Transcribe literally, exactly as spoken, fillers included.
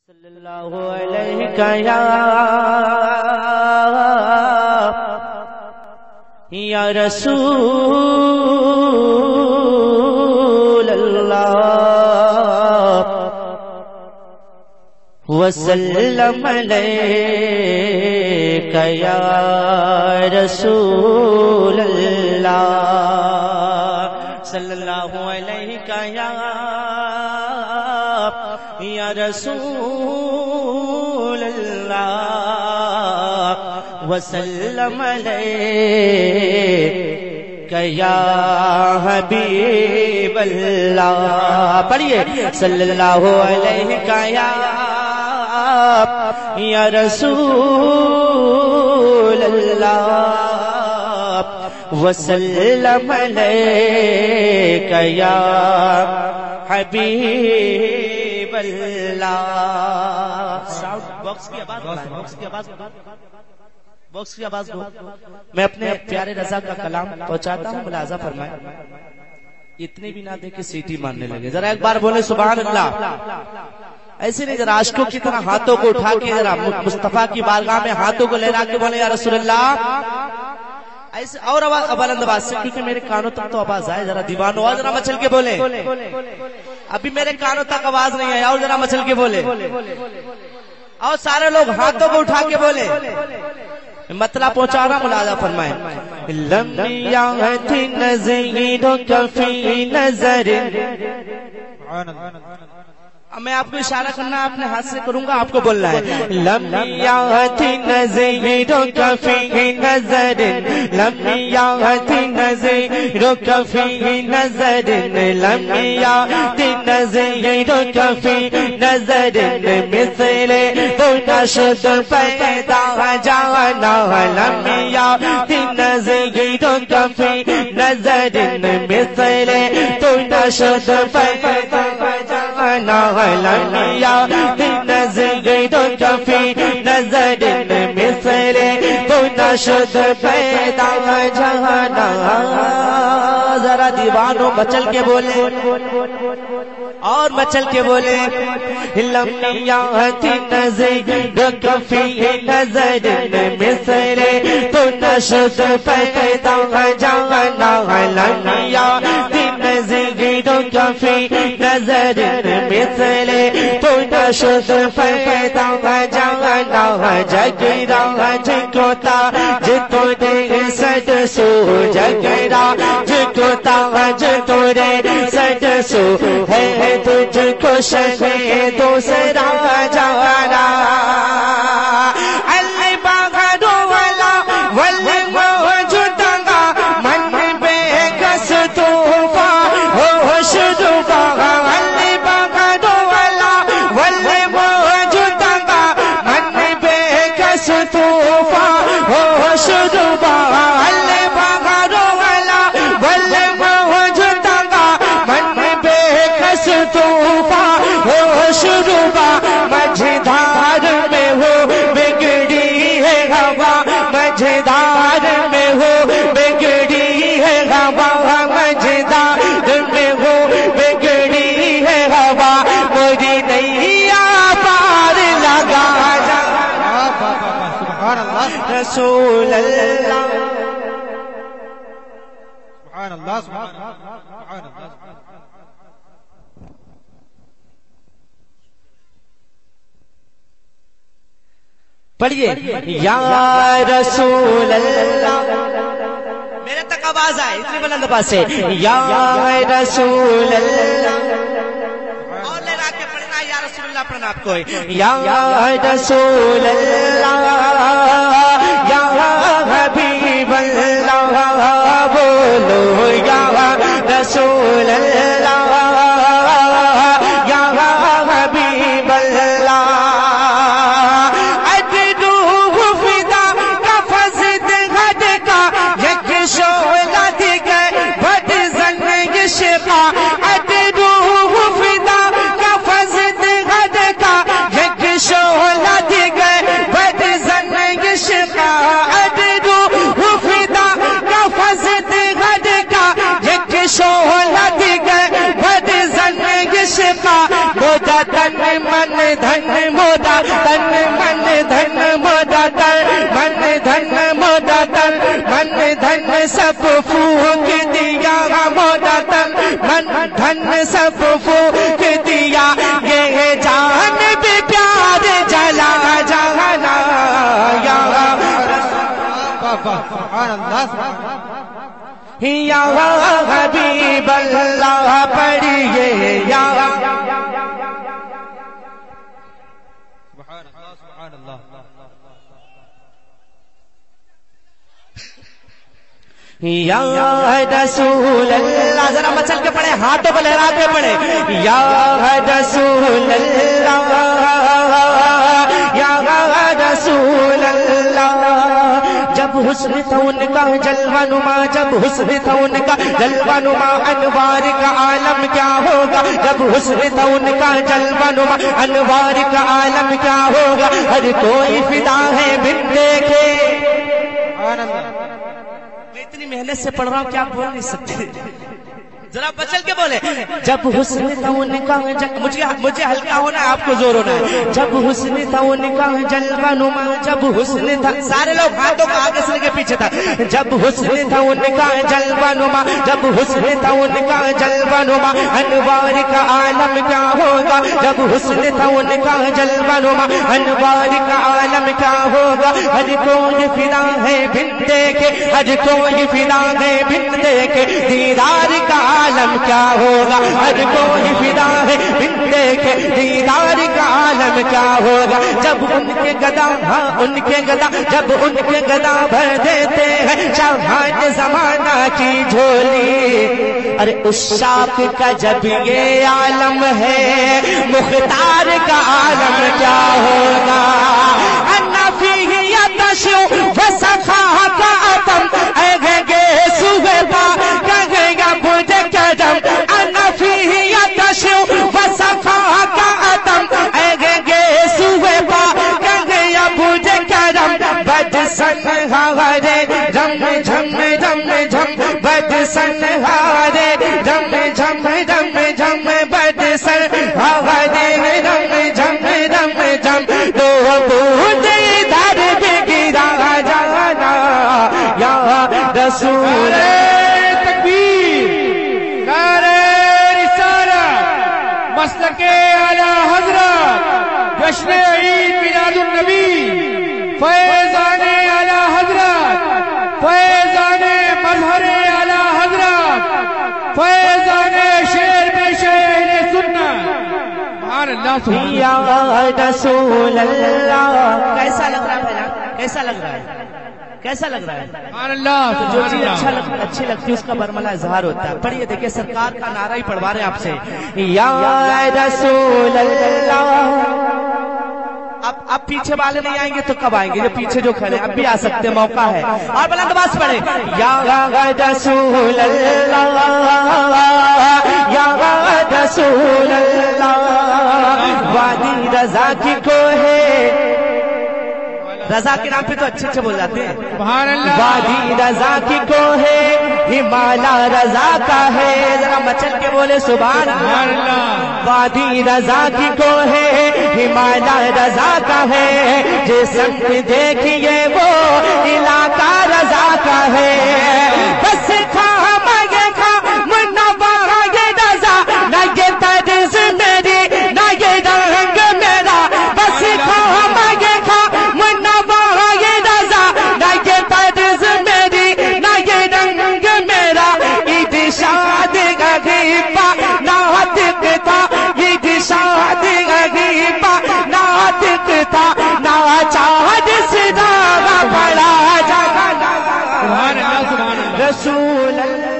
صلی اللہ علیہ یا یا رسول اللہ وسلم علیک یا رسول اللہ صلی اللہ علیہ یا یا رسول اللہ وسلم علیک یا حبیب اللہ پڑھیے صلی اللہ علیہ یا یا رسول اللہ وسلم علیک یا حبیب اللہ باکس کی آواز باکس کی آواز باکس کی آواز میں اپنے پیارے رضا کا کلام پہنچاتا ہوں، ملاحظہ فرمائیں اتنی بھی نہ دے کہ سیٹی مارنے لگے، ذرا ایک بار بولے سبحان اللہ، ایسے نہیں ذرا عاشقوں کی طرح ہاتھوں کو اٹھا کے ذرا مصطفیٰ کی بارگاہ میں ہاتھوں کو لہرا کے بولے یا رسول اللہ، ایسے اور آواز بلند آواز سے، کیونکہ میرے کانوں تک تو آواز آئے، ذرا دیوانو آواز ذرا مچل کے بولے، ابھی میرے کانوں تک آواز نہیں آئی، اور ذرا مچل کے بولے، اور سارے لوگ ہاتھوں کو اٹھا کے بولے، مطلب پہنچا رہا ملاحظہ فرمائیں لم یأتی نذیرک فی نظر، میں آپ کو اشارہ کرنا اپنے ہاتھ سے کروں گا، آپ کو بولنا ہے لم یأتی نذیرک فی نظر، لم یأتی نذیرک فی نظر، لم یأتی نذیرک فی نظر، مثل تو نشد پیدا جانا، لم یأتی نذیرک فی نظر، مثل تو نشد پیدا جانا، لم یأتی نذیرک فی نظر، مثل تو نشد پیدا جانا، ذرا دیوانوں مچل کے بولے اور مچل کے بولے لم یأتی نذیرک فی نظر، مثل تو نشد پیدا جانا، لم یأتی نذیرک فی نظر، مثل تو نشد پیدا جانا، جگرا جگوتا جتو دے سد سو، جگرا جگوتا جتو دے سد سو، ہے تجھ کو شہ دوسرا جانا، رسول اللہ سبحان اللہ سبحان اللہ پڑھیے یا رسول اللہ، میرے تک آواز آئے اتنی بلند آواز سے یا رسول اللہ، اور لہرا کے پڑھنا یا رسول اللہ پڑھنا آپ کو یا رسول اللہ یا حبیب اللہ، بولو یا رسول اللہ یا حبیب اللہ، اجروح فدا کا فضد غد کا یک شعلہ دیگر بد زنگ شفا، اجروح فدا کا فضد غد کا یک شعلہ دیگر بد زنگ شفا، اجروح فدا کا فضد غد کا یک شعلہ دیگر بد زنگ شفا، مجھا تن من دھن مودا تن من دھن مودا تن من دھن مودا تن من دھن سب پھونک دیا مودا تن من دھن سب پھونک دیا یہ جان بھی پیار جلا جانا یا یا حبیب اللہ پڑھیے یا یا رسول اللہ. ذرا مچل کے پڑھے, ہاتھوں کو لہرا کے پڑھے. یا رسول اللہ یا رسول اللہ. جب حسن تھا ان کا جلوہ نما, جب حسن تھا ان کا جلوہ نما, انوار کا عالم کیا ہوگا. جب حسن تھا ان کا جلوہ نما, انوار کا عالم کیا ہوگا. ہر کوئی فدا ہے بن دیکھے. میں اتنی محنت سے پڑھ رہا ہوں کہ آپ بول نہیں سکتے, ذرا بچل کے بولے. جب حسن تھا ان کا, مجھے مجھے ہلکا ہونا ہے, آپ کو زور ہونا ہے. جب حسن تھا ان کا جلوہ نما, جب حسن تھا, سارے لوگ ہاتھوں کو آگے سے کے پیچھے تھا. جب حسن تھا ان کا جلوہ نما, جب حسن تھا ان کا جلوہ نما, انوار کا عالم کیا ہوگا. جب حسن تھا ان کا جلوہ نما, انوار کا عالم کیا ہوگا. ہر کوئی فدا ہے بن دیکھے, ہر کوئی فدا ہے بن دیکھے. دیدار کا عالم کیا ہوگا. ہر کوئی فدا ہے بن دیکھے. دیدار کا عالم کیا ہوگا. جب ان کے گدا, ہاں ان کے گدا, جب ان کے گدا بھر دیتے ہیں شاہان زمانہ کی جھولی. ارے اس شاپ کا جب یہ عالم ہے, مختار کا عالم کیا ہوگا. انا فیہ یتشو وسخا کا اتم, اے گے صبح با کہے گا مجھے قدم. انا فیہ یتشو وسخا کا اتم, اے گے صبح با کہے گا مجھے قدم. بد سن ہارے جم جم جم جم, بد سن ہارے جم جم جم جم, بد سن ہارے جم جم جم جم. دو بوجھ در بھی گرا جانا یا رسول. تکبیر, نعرہ رسالت, مسلک اعلی حضرت, جشن عید میلاد النبی, فیضان اعلی حضرت, فیضان مظہر اعلی حضرت, فیضان شعر میں شعر سنت. سبحان اللہ سبحان یا رسول اللہ. کیسا لگ رہا ہے, کیسا لگ رہا ہے, کیسا لگ رہا ہے. سبحان اللہ. جو چیز اچھا لگ, اچھی لگتی ہے اس کا برملا اظہار ہوتا ہے. پڑھیے دیکھیے, سرکار کا نعرہ ہی پڑھوا رہے ہیں آپ سے. یا رسول اللہ. اب اب پیچھے والے نہیں آئیں گے تو کب آئیں گے؟ جو پیچھے جو کھڑے اب بھی آ سکتے, موقع ہے. اور بلند آواز پڑھے. یا رسول اللہ یا رسول اللہ. وادی رضا کی کو ہے, رضا کے نام پہ تو اچھے اچھے بول جاتے ہیں. سبحان اللہ. وادی رضا کی کو ہے, ہمالا رضا کا ہے. ذرا مچل کے بولے سبحان اللہ. وادی رضا کی کو ہے, ہمالا رضا کا ہے. جسم دیکھیے وہ علاقہ رضا کا ہے. بس کھا مگے کھا منوا یہ رضا, نہ یہ طرز میری نہ یہ رنگ میرا. بس کھا مگے کھا منوا یہ رضا, نہ یہ طرز میری نہ یہ رنگ میرا. عید شاد غریبا ناطق تھا, عید شاد غریبا ناطق تھا. ناچار صدا بڑا جگہ سبحان اللہ. سبحان اللہ. رسول اللہ.